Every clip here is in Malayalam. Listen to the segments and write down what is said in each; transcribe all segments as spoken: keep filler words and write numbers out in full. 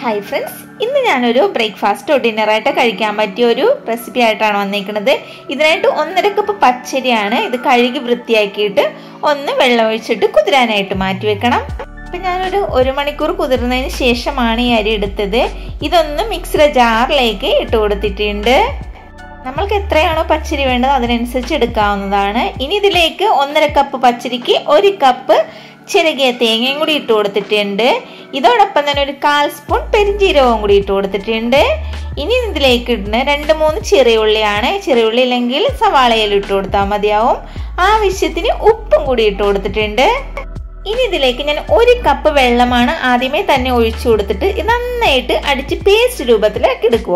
Hi friends, ഇന്ന് ഞാനൊരു ബ്രേക്ക്ഫാസ്റ്റ് ഡിന്നർ ആയിട്ട് കഴിക്കാൻ പറ്റിയ ഒരു റെസിപ്പി ആയിട്ടാണ് വന്നിരിക്കുന്നത്. ഇതിനായിട്ട് ഒന്നര കപ്പ് പച്ചരിയാണ്. ഇത് കഴുകി വൃത്തിയാക്കിയിട്ട് ഒന്ന് വെള്ളം ഒഴിച്ചിട്ട് കുതിരാനായിട്ട് മാറ്റി വെക്കണം. അപ്പോൾ ഞാനൊരു ഒരു മണിക്കൂർ കുതിർന്നതിന് ശേഷമാണ് ഈ അരി എടുത്തത്. ഇതൊന്ന് മിക്സിയുടെ ജാറിലേക്ക് ഇട്ട് കൊടുത്തിട്ടുണ്ട്. നമ്മൾക്ക് എത്രയാണോ പച്ചരി വേണ്ടത് അതിനനുസരിച്ച് എടുക്കാവുന്നതാണ്. ഇനി ഇതിലേക്ക് ഒന്നര കപ്പ് പച്ചരിക്ക് ഒരു കപ്പ് ചിരകിയ തേങ്ങയും കൂടി ഇട്ട് കൊടുത്തിട്ടുണ്ട്. ഇതോടൊപ്പം തന്നെ ഒരു കാൽ സ്പൂൺ പെരുംജീരകവും കൂടി ഇട്ട് കൊടുത്തിട്ടുണ്ട്. ഇനി ഇതിലേക്ക് ഇടുന്ന രണ്ട് മൂന്ന് ചെറിയ ഉള്ളിയാണ്. ചെറിയ ഉള്ളി ഇല്ലെങ്കിൽ സവാളയിൽ ഇട്ട് കൊടുത്താൽ മതിയാവും. ആവശ്യത്തിന് ഉപ്പും കൂടി ഇട്ട് കൊടുത്തിട്ടുണ്ട്. ഇനി ഇതിലേക്ക് ഞാൻ ഒരു കപ്പ് വെള്ളമാണ് ആദ്യമേ തന്നെ ഒഴിച്ചു കൊടുത്തിട്ട് നന്നായിട്ട് അടിച്ച് പേസ്റ്റ് രൂപത്തിലാക്കി എടുക്കുക.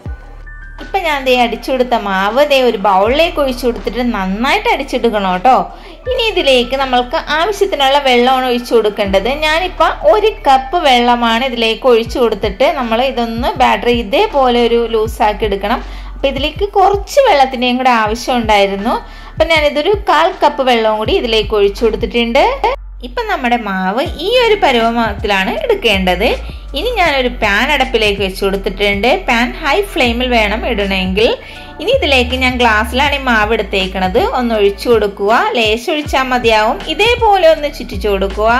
ഇപ്പം ഞാൻ ദേ അടിച്ചു കൊടുത്ത മാവ് ദേ ഒരു ബൗളിലേക്ക് ഒഴിച്ചു കൊടുത്തിട്ട് നന്നായിട്ട് അടിച്ചെടുക്കണം കേട്ടോ. ഇനി ഇതിലേക്ക് നമ്മൾക്ക് ആവശ്യത്തിനുള്ള വെള്ളമാണ് ഒഴിച്ചു കൊടുക്കേണ്ടത്. ഞാനിപ്പോൾ ഒരു കപ്പ് വെള്ളമാണ് ഇതിലേക്ക് ഒഴിച്ചു കൊടുത്തിട്ട് നമ്മൾ ഇതൊന്ന് ബാറ്റർ ഇതേപോലെ ഒരു ലൂസാക്കി എടുക്കണം. അപ്പം ഇതിലേക്ക് കുറച്ച് വെള്ളത്തിൻ്റെയും കൂടെ ആവശ്യം ഉണ്ടായിരുന്നു. അപ്പം ഞാനിതൊരു കാൽ കപ്പ് വെള്ളവും കൂടി ഇതിലേക്ക് ഒഴിച്ചു കൊടുത്തിട്ടുണ്ട്. ഇപ്പം നമ്മുടെ മാവ് ഈ ഒരു പരുവത്തിലാണ് എടുക്കേണ്ടത്. ഇനി ഞാനൊരു പാൻ അടപ്പിലേക്ക് വെച്ച് കൊടുത്തിട്ടുണ്ട്. പാൻ ഹൈ ഫ്ലെയിമിൽ വേണം ഇടണമെങ്കിൽ. ഇനി ഇതിലേക്ക് ഞാൻ ഗ്ലാസ്സിലാണ് ഈ മാവ് എടുത്തേക്കണത്. ഒന്ന് ഒഴിച്ചു കൊടുക്കുക. ലേശം ഒഴിച്ചാൽ മതിയാവും. ഇതേപോലെ ഒന്ന് ചുറ്റിച്ചു കൊടുക്കുക.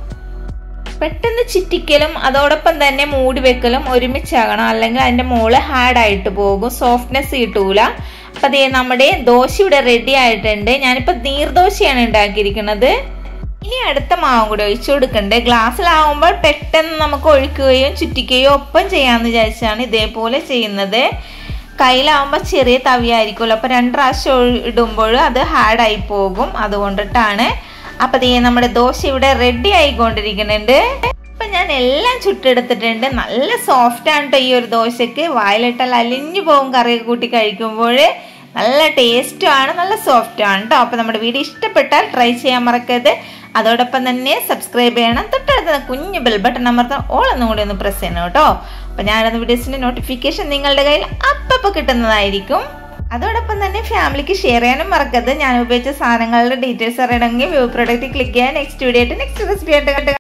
പെട്ടെന്ന് ചിറ്റിക്കലും അതോടൊപ്പം തന്നെ മൂടി വെക്കലും ഒരുമിച്ചാകണം, അല്ലെങ്കിൽ അതിൻ്റെ മുകളിൽ ഹാർഡായിട്ട് പോകും, സോഫ്റ്റ്നെസ് കിട്ടൂല. അപ്പം അതേ നമ്മുടെ ദോശ ഇവിടെ റെഡി ആയിട്ടുണ്ട്. ഞാനിപ്പോൾ നീർദോശയാണ് ഉണ്ടാക്കിയിരിക്കുന്നത്. ഇനി അടുത്ത മാവും കൂടി ഒഴിച്ചു കൊടുക്കണ്ടേ. ഗ്ലാസ്സിലാവുമ്പോൾ പെട്ടെന്ന് നമുക്ക് ഒഴിക്കുകയോ ചുറ്റിക്കുകയോ ഒപ്പം ചെയ്യാമെന്ന് വിചാരിച്ചാണ് ഇതേപോലെ ചെയ്യുന്നത്. കയ്യിലാവുമ്പോൾ ചെറിയ തവിയായിരിക്കുമല്ലോ, അപ്പോൾ രണ്ട് പ്രാവശ്യം ഇടുമ്പോൾ അത് ഹാർഡായി പോകും, അതുകൊണ്ടിട്ടാണ്. അപ്പം ദേ നമ്മുടെ ദോശ ഇവിടെ റെഡി ആയിക്കൊണ്ടിരിക്കുന്നുണ്ട്. അപ്പം ഞാൻ എല്ലാം ചുട്ടെടുത്തിട്ടുണ്ട്. നല്ല സോഫ്റ്റാണ് കേട്ടോ ഈ ഒരു ദോശയ്ക്ക്. വായിലിട്ടാൽ അലിഞ്ഞു പോകും കറിയൊക്കെ കൂട്ടി കഴിക്കുമ്പോൾ. നല്ല ടേസ്റ്റുമാണ്, നല്ല സോഫ്റ്റാണ് കേട്ടോ. അപ്പോൾ നമ്മുടെ വീഡിയോ ഇഷ്ടപ്പെട്ടാൽ ട്രൈ ചെയ്യാൻ മറക്കരുത്. അതോടൊപ്പം തന്നെ സബ്സ്ക്രൈബ് ചെയ്യണം. തൊട്ടടുത്ത കുഞ്ഞ് ബെൽ ബട്ടൺ അമർത്താൻ ഓൾ ഒന്നും കൂടി ഒന്ന് പ്രസ് ചെയ്യണം കേട്ടോ. അപ്പോൾ ഞാനത് വീഡിയോസിൻ്റെ നോട്ടിഫിക്കേഷൻ നിങ്ങളുടെ കയ്യിൽ അപ്പം കിട്ടുന്നതായിരിക്കും. അതോടൊപ്പം തന്നെ ഫാമിലിക്ക് ഷെയർ ചെയ്യാനും മറക്കരുത്. ഞാൻ ഉപയോഗിച്ച സാധനങ്ങളുടെ ഡീറ്റെയിൽസ് അറിയണമെങ്കിൽ വ്യൂ പ്രൊഡക്റ്റ് ക്ലിക്ക് ചെയ്യാൻ നെക്സ്റ്റ് വീഡിയോ ആയിട്ട് നെക്സ്റ്റ് റെസിപ്പി ആയിട്ട്